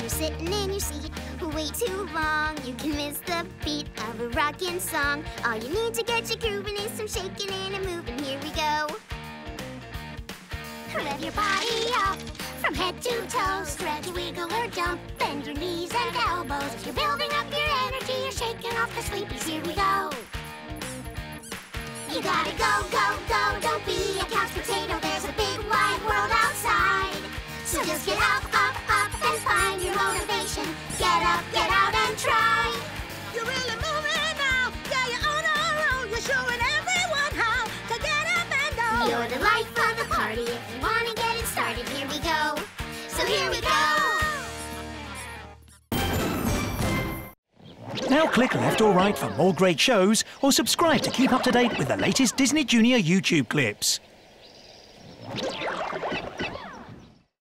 you're sitting in your seat, way too long, you can miss the beat of a rockin' song. All you need to get you grooving is some shaking and a moving. Here we go. Rev your body up from head to toe. Stretch, wiggle, or jump. Bend your knees and elbows. You're building up your energy. You're shaking off the sleepies. Here we go. You gotta go, go, go. Don't be a couch potato. There's a big wide world outside. So just get up, up, up and find your motivation. Get up, get out and try. You're really moving now. Yeah, you're on a roll. You're showing everyone how to get up and go. You're the life of the party. If you want to get it started, here we go. So here we go. Now click left or right for more great shows, or subscribe to keep up to date with the latest Disney Junior YouTube clips.